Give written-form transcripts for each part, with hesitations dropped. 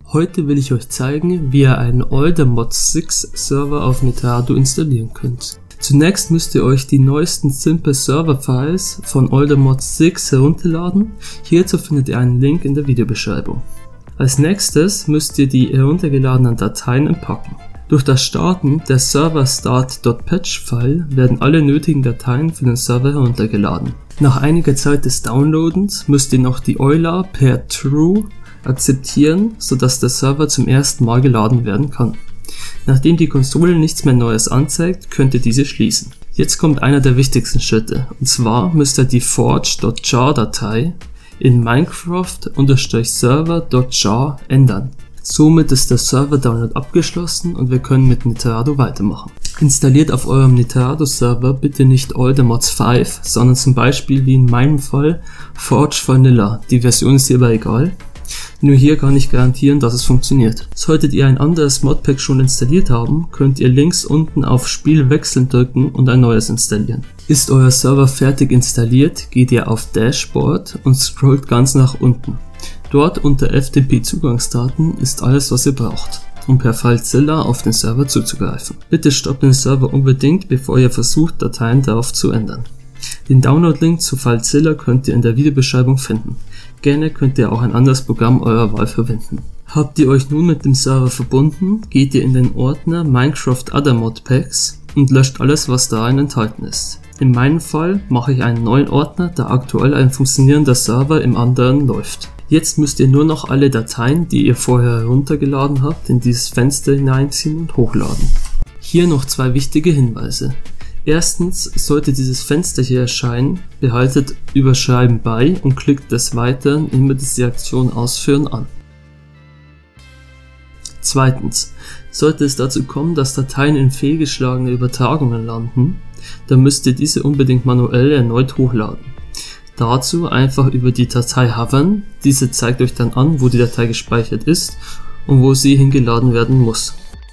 Heute will ich euch zeigen, wie ihr einen Oldermods 6 Server auf Neterado installieren könnt. Zunächst müsst ihr euch die neuesten Simple Server Files von Oldermods 6 herunterladen. Hierzu findet ihr einen Link in der Videobeschreibung. Als nächstes müsst ihr die heruntergeladenen Dateien entpacken. Durch das Starten der server-start.patch-File werden alle nötigen Dateien für den Server heruntergeladen. Nach einiger Zeit des Downloadens müsst ihr noch die Euler per True akzeptieren, sodass der Server zum ersten Mal geladen werden kann. Nachdem die Konsole nichts mehr Neues anzeigt, könnt ihr diese schließen. Jetzt kommt einer der wichtigsten Schritte, und zwar müsst ihr die forge.jar-Datei in minecraft-server.jar ändern. Somit ist der Server-Download abgeschlossen und wir können mit Neterado weitermachen. Installiert auf eurem Neterado-Server bitte nicht Oldermods 5, sondern zum Beispiel wie in meinem Fall Forge Vanilla. Die Version ist hierbei egal. Nur hier kann ich garantieren, dass es funktioniert. Solltet ihr ein anderes Modpack schon installiert haben, könnt ihr links unten auf Spiel wechseln drücken und ein neues installieren. Ist euer Server fertig installiert, geht ihr auf Dashboard und scrollt ganz nach unten. Dort unter FTP Zugangsdaten ist alles, was ihr braucht, um per FileZilla auf den Server zuzugreifen. Bitte stoppt den Server unbedingt, bevor ihr versucht, Dateien darauf zu ändern. Den Download-Link zu FileZilla könnt ihr in der Videobeschreibung finden. Gerne könnt ihr auch ein anderes Programm eurer Wahl verwenden. Habt ihr euch nun mit dem Server verbunden, geht ihr in den Ordner Minecraft Other Modpacks und löscht alles, was darin enthalten ist. In meinem Fall mache ich einen neuen Ordner, da aktuell ein funktionierender Server im anderen läuft. Jetzt müsst ihr nur noch alle Dateien, die ihr vorher heruntergeladen habt, in dieses Fenster hineinziehen und hochladen. Hier noch zwei wichtige Hinweise. Erstens, sollte dieses Fenster hier erscheinen, behaltet Überschreiben bei und klickt des Weiteren immer diese Aktion Ausführen an. Zweitens, sollte es dazu kommen, dass Dateien in fehlgeschlagene Übertragungen landen, dann müsst ihr diese unbedingt manuell erneut hochladen. Dazu einfach über die Datei hovern, diese zeigt euch dann an, wo die Datei gespeichert ist und wo sie hingeladen werden muss.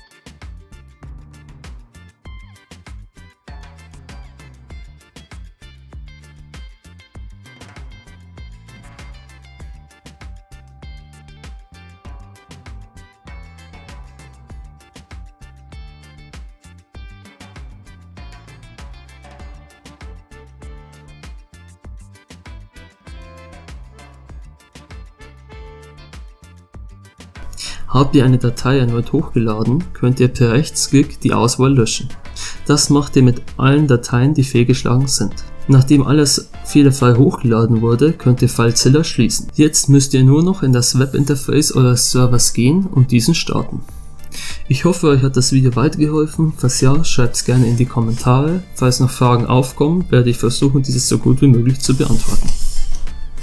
Habt ihr eine Datei erneut hochgeladen, könnt ihr per Rechtsklick die Auswahl löschen. Das macht ihr mit allen Dateien, die fehlgeschlagen sind. Nachdem alles fehlerfrei hochgeladen wurde, könnt ihr FileZilla schließen. Jetzt müsst ihr nur noch in das Webinterface eures Servers gehen und diesen starten. Ich hoffe, euch hat das Video weitergeholfen. Falls ja, schreibt es gerne in die Kommentare. Falls noch Fragen aufkommen, werde ich versuchen, diese so gut wie möglich zu beantworten.